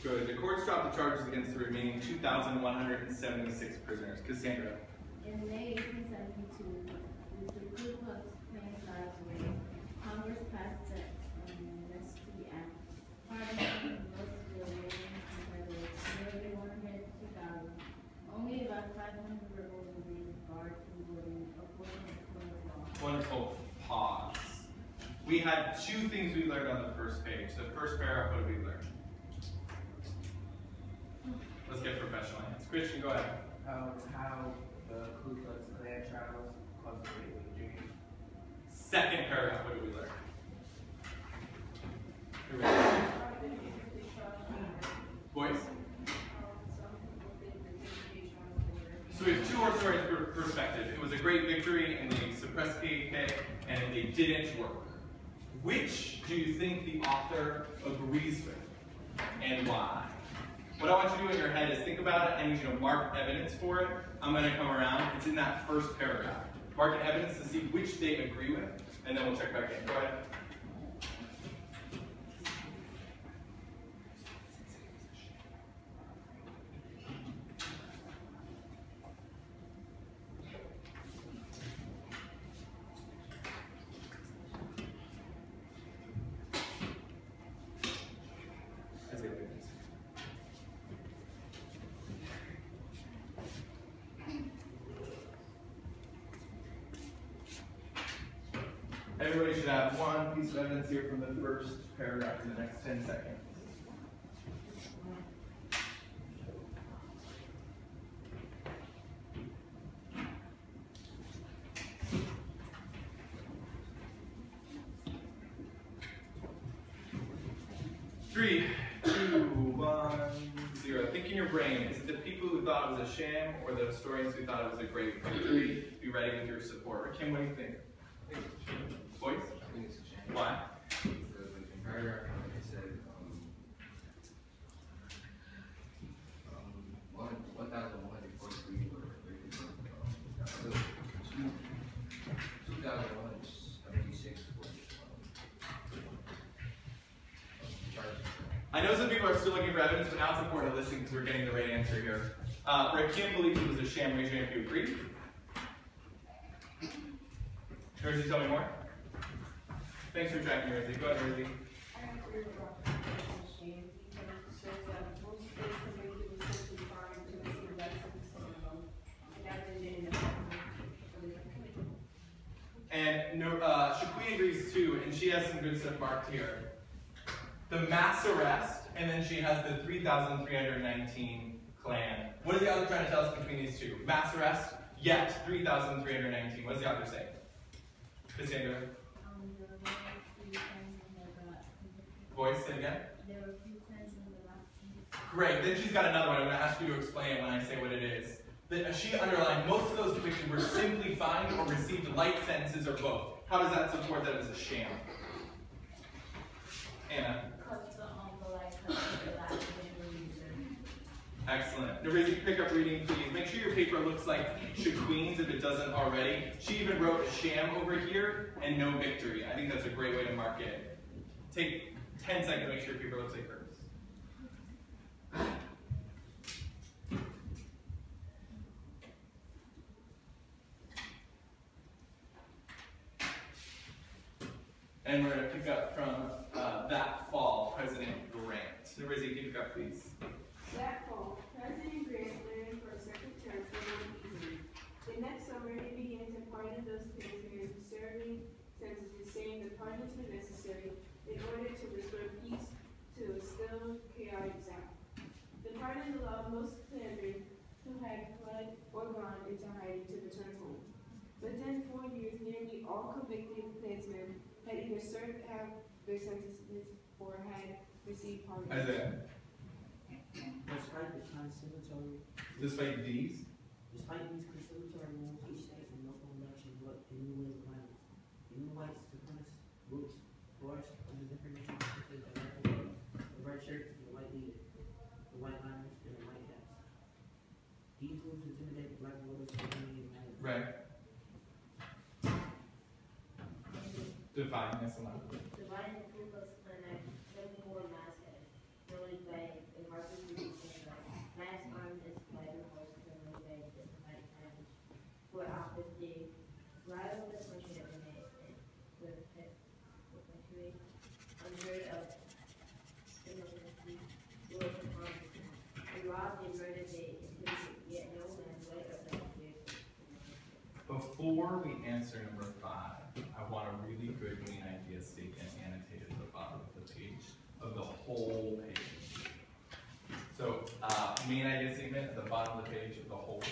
Good. The courts dropped the charges against the remaining 2,176 prisoners. Cassandra. In May 1872, with the Ku Klux Klan drives away, Congress passed the Amnesty Act, pardoning most of the remaining Confederates, nearly 102,000. Only about 500 rebels were being barred from voting according to current law. Wonderful. Pause. We had two things we learned on the first page. The first paragraph, what did we learn? Let's get professional hands. Christian, go ahead. How the Ku Klux Klan trials caused a great victory. Second paragraph, what did we learn? Here we go. Boys? So we have two stories perspective. It was a great victory and they suppressed KKK and they didn't work. Which do you think the author agrees with and why? What I want you to do in your head is think about it. I need you to mark evidence for it. I'm going to come around. It's in that first paragraph. Mark evidence to see which they agree with, and then we'll check back in. Go ahead. Everybody should have one piece of evidence here from the first paragraph in the next 10 seconds. Three, two, 1, 0. Think in your brain, is it the people who thought it was a sham or the historians who thought it was a great victory? Be ready with your support. Kim, what do you think? Boys? I think it's a shame. Why? Because like in paragraph 1 it said 1,143 were convicted. 2,176 were charged. I know some people are still looking for evidence, but now it's important to listen because we're getting the right answer here. Right, Kim believes it was a sham. Raise your hand if you agree. Rosie, tell me more. Thanks for tracking, Rosie. Go ahead, Rosie. I agree with Dr. Shane because it shows that most of those convicted were simply fined to receive lessons and that they didn't And no, Shaquille agrees too, and she has some good stuff marked here. The mass arrest, and then she has the 3,319 Klan. What is the author trying to tell us between these two? Mass arrest, yet 3,319. What does the author say? Cassandra? There were a few Klansmen that got convicted. Voice, say it again. There were a few Klansmen that got convicted. Great, then she's got another one. I'm going to ask you to explain it when I say what it is. She underlined most of those convictions were simply fined or received light sentences or both. How does that support that it was a sham? Anna? Because the light sentences that were used. Excellent. Now, Raise, pick up reading, please. Make sure your paper looks like Shaquille's if it doesn't already. She even wrote a sham over here and no victory. I think that's a great way to mark it. Take 10 seconds to make sure your paper looks like hers. And we're going to pick up from that fall, President Grant. Now, Raise, can you pick up, please? That fall, President Grant ran for a second term for one easily. The next summer, he began to pardon those prisoners serving sentences, saying the pardons were necessary in order to restore peace to a still chaotic South. The pardons allowed most Klansmen who had fled or gone into hiding to return home. Within 4 years, nearly all convicted Klansmen had either served out their sentences or had received pardons. Isaiah. Despite the conciliatory Despite these? Despite these conciliatory rules, each state and local elections looked in new ways of violence. The new white supremacist groups flourished under different institutions that the red shirts and the white leader, the white liners and the white hats. These groups intimidated black voters from being united. Right. Define this one. Dividing the Ku Klux Klan Act, 74 mastheads, Billy Bay, and Martin before we answer number 5, I want a really good main idea statement annotated at the bottom of the page, of the whole page. So, main idea statement at the bottom of the page of the whole